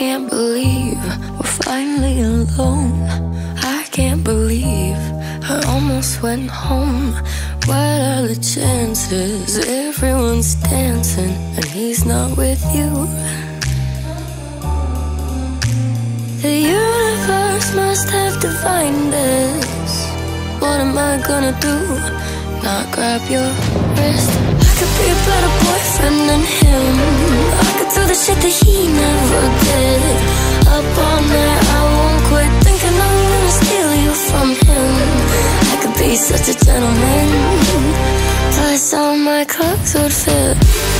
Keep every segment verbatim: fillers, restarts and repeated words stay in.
can't believe we're finally alone. I can't believe I almost went home. What are the chances? Everyone's dancing and he's not with you. The universe must have divined this. What am I gonna do? Not grab your wrist? I could be a better boyfriend than him. I could do the shit that he never did. Up all night, I won't quit thinking I'm gonna steal you from him. I could be such a gentleman, plus all my clothes would fit.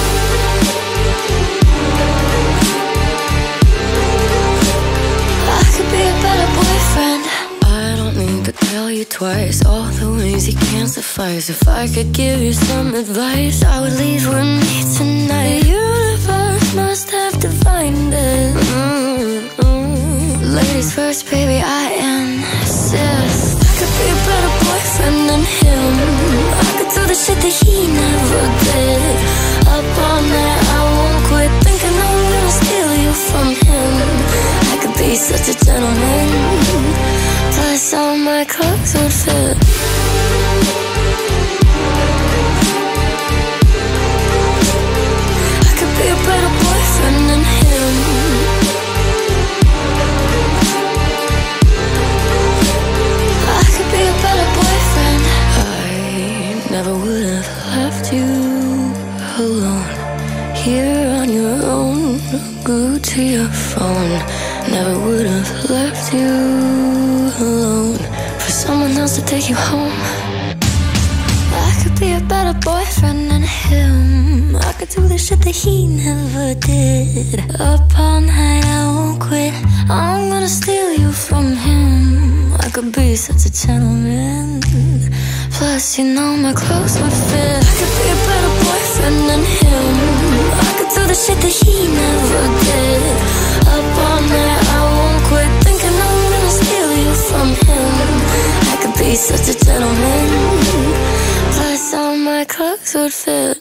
I could be a better boyfriend. I don't need to tell you twice all the ways you can't suffice. If I could give you some advice, I would leave with me tonight. The universe must have divined it. Mm-hmm. Ladies first, baby, I insist. I could be a better boyfriend than him. I could do the shit that he never did. Up all night, I won't quit thinking I'm gonna steal you from him. I could be such a gentleman, plus all my clothes would fit. I could be a better boyfriend than him. I could be a better boyfriend. I never would have left you alone, here on your own, glued to your phone. Never would have left you alone for someone else to take you home. I could be a better boyfriend than him. I could do the shit that he never did. Up all night, I won't quit. I'm gonna steal you from him. I could be such a gentleman, plus you know my clothes would fit. I could be a better boyfriend than him. I could do the shit that he never did. Up all night, I won't quit thinking I'm gonna steal you from him. I could be such a gentleman, plus all my clothes would fit.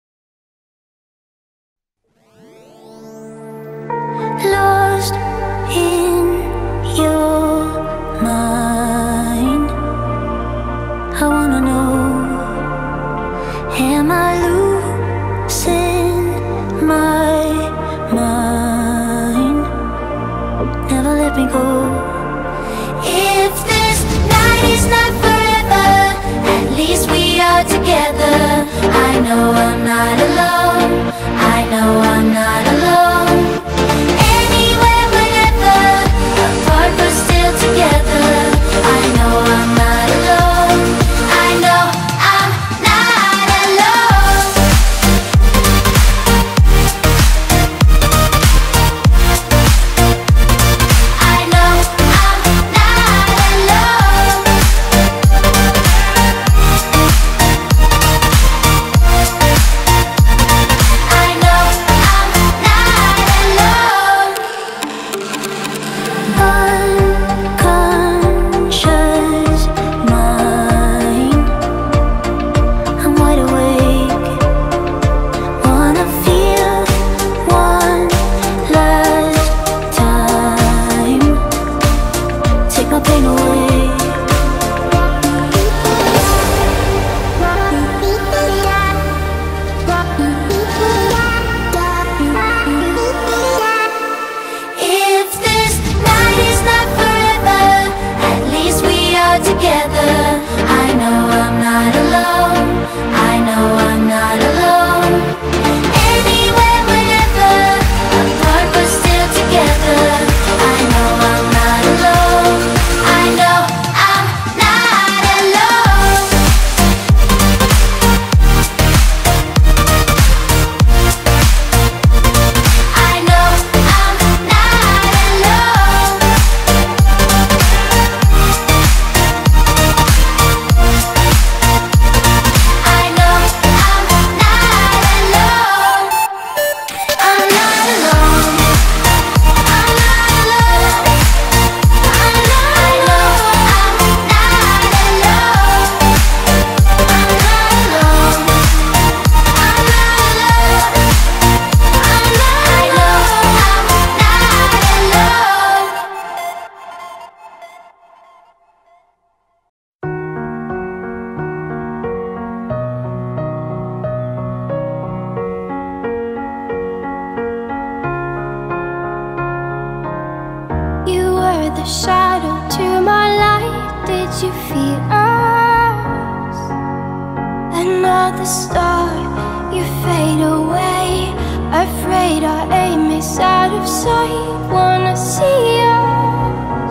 Lost in your mind, I wanna know, am I losing my mind? Never let me go. If this night is not forever, at least we are together. I know I'm not alone. I know I'm not alone. Anywhere, whenever, apart but still together. I know I'm not alone. I know I'm not alone. I know your shadow to my light. Did you feel us? Another star, you fade away. Afraid our aim is out of sight. Wanna see us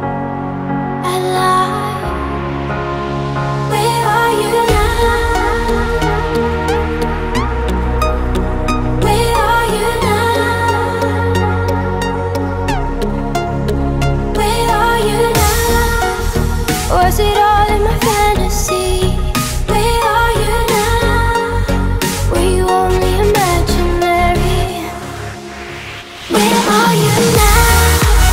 alive. Where are you now? Where are you now? Where are you now? Was it all in my fantasy? Where are you now? Were you only imaginary? Where are you now?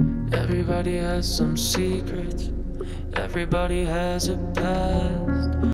Everybody has some secrets. Everybody has a past.